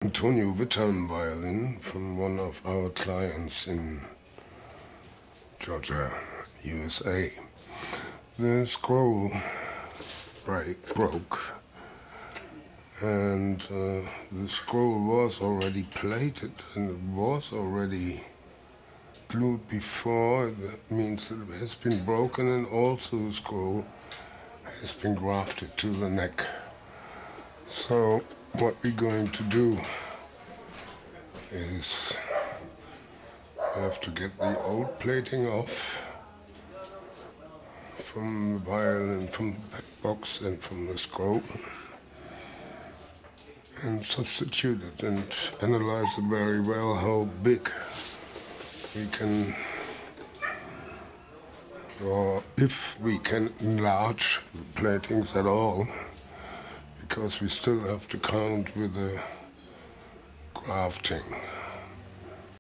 Widhalm violin from one of our clients in Georgia, USA. The scroll broke, and the scroll was already plated and it was already glued before. That means it has been broken, and also the scroll has been grafted to the neck. So what we're going to do is we have to get the old plating off from the violin, from the back box and from the scroll, and substitute it and analyze it very well how big we can, or if we can enlarge the platings at all, because we still have to count with the grafting.